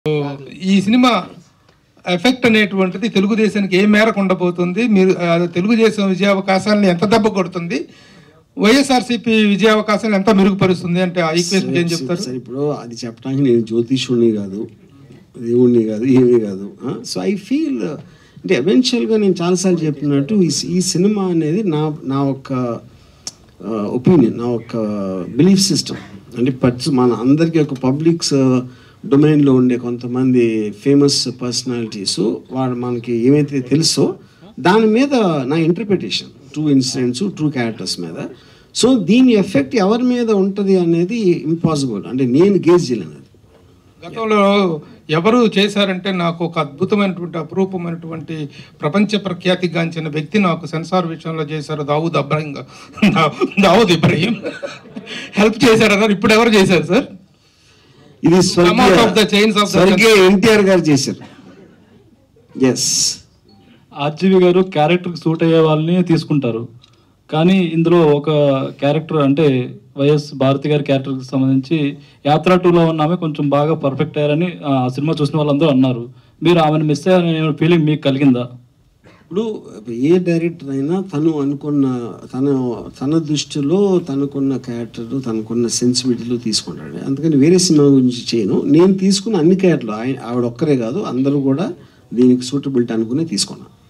ఈ cinema effect అనేటువంటిది తెలుగుదేశానికి ఏ మేరకు ఉండబోతుంది? మీరు తెలుగుదేశం విజయావకాశాలను ఎంత దెబ్బ కొడుతుంది, వైఎస్ఆర్సీపీ విజయావకాశాలను ఎంత మెరుగుపరుస్తుంది అంటే ఆ ఈక్వేషన్ ఏం చెప్తారు? సార్ ఇప్పుడు అది చెప్పడానికి నేను జ్యోతిషుని కాదు, దేవుణ్ణి కాదు, ఏమీ కాదు. సో ఐ ఫీల్ అంటే ఎవెన్చువల్గా నేను చాలాసార్లు చెప్పినట్టు ఈ సినిమా అనేది నా ఒక ఒపీనియన్, నా ఒక బిలీఫ్ సిస్టమ్. అంటే మన అందరికీ ఒక పబ్లిక్స్ డొమైన్లో ఉండే కొంతమంది ఫేమస్ పర్సనాలిటీస్ వాడు మనకి ఏమైతే తెలుసో దాని మీద నా interpretation, true incidents, true characters మీద. సో దీని ఎఫెక్ట్ ఎవరి మీద ఉంటుంది అనేది ఇంపాసిబుల్, అంటే నేను గేజ్ చేయలేను. గతంలో ఎవరు చేశారంటే నాకు ఒక అద్భుతమైనటువంటి అపురూపమైనటువంటి ప్రపంచ ప్రఖ్యాతిగాంచిన వ్యక్తి నాకు సెన్సార్ విషయంలో చేశారు, దావూద్ ఇబ్రహీం హెల్ప్ చేశారన్నారు. ఇప్పుడు ఎవరు చేశారు సార్? ఇది స్వర్గీయ ఎన్టీఆర్ గారు చేశారు. ఎస్, ఆర్జీవి గారు క్యారెక్టర్కి సూట్ అయ్యే వాళ్ళని తీసుకుంటారు, కానీ ఇందులో ఒక క్యారెక్టర్ అంటే వైఎస్ భారతి గారి క్యారెక్టర్కి సంబంధించి యాత్ర 2లో ఉన్న ఆమె కొంచెం బాగా పర్ఫెక్ట్ అయ్యారని ఆ సినిమా చూసిన వాళ్ళందరూ అన్నారు. మీరు ఆమెను మిస్ అయ్యారనే ఫీలింగ్ మీకు కలిగిందా? ఇప్పుడు ఏ డైరెక్టర్ అయినా తను అనుకున్న తన దృష్టిలో తనకున్న క్యారెక్టర్, తనకున్న సెన్సిబిలిటీలో తీసుకుంటాడు. అందుకని వేరే సినిమా గురించి చేయను. నేను తీసుకున్న అన్ని క్యారెక్టర్లు ఆవిడ ఒక్కరే కాదు, అందరూ కూడా దీనికి సూటబిలిటీ అనుకునే తీసుకున్నాను.